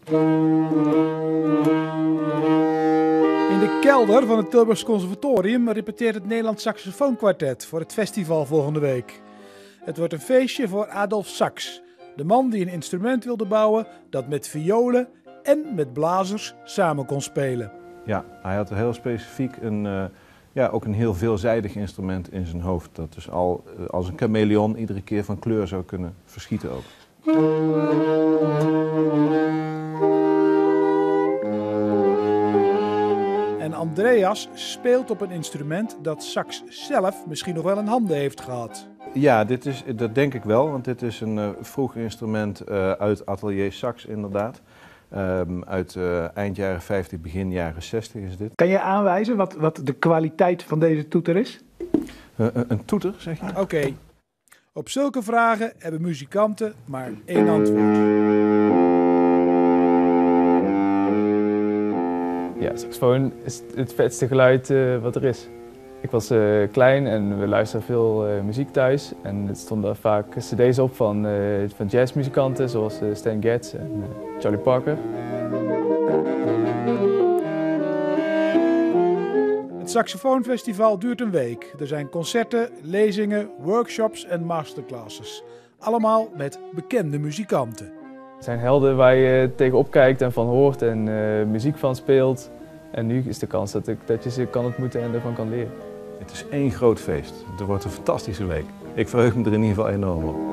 In de kelder van het Tilburgs Conservatorium repeteert het Nederlands Saxofoonkwartet voor het festival volgende week. Het wordt een feestje voor Adolf Sax, de man die een instrument wilde bouwen dat met violen en met blazers samen kon spelen. Ja, hij had heel specifiek ook een heel veelzijdig instrument in zijn hoofd. Dat dus al als een chameleon iedere keer van kleur zou kunnen verschieten ook. En Andreas speelt op een instrument dat Sax zelf misschien nog wel in handen heeft gehad. Ja, dat denk ik wel, want dit is een vroeg instrument uit Atelier Sax inderdaad. Uit eind jaren 50, begin jaren 60 is dit. Kan je aanwijzen wat de kwaliteit van deze toeter is? Een toeter, zeg je? Oké. Op zulke vragen hebben muzikanten maar één antwoord. Ja, saxofoon is het vetste geluid wat er is. Ik was klein en we luisterden veel muziek thuis. En er stonden vaak cd's op van jazzmuzikanten zoals Stan Getz en Charlie Parker. Het Saxofoonfestival duurt een week. Er zijn concerten, lezingen, workshops en masterclasses. Allemaal met bekende muzikanten. Het zijn helden waar je tegenop kijkt en van hoort en muziek van speelt. En nu is de kans dat je ze kan ontmoeten en ervan kan leren. Het is één groot feest. Het wordt een fantastische week. Ik verheug me er in ieder geval enorm op.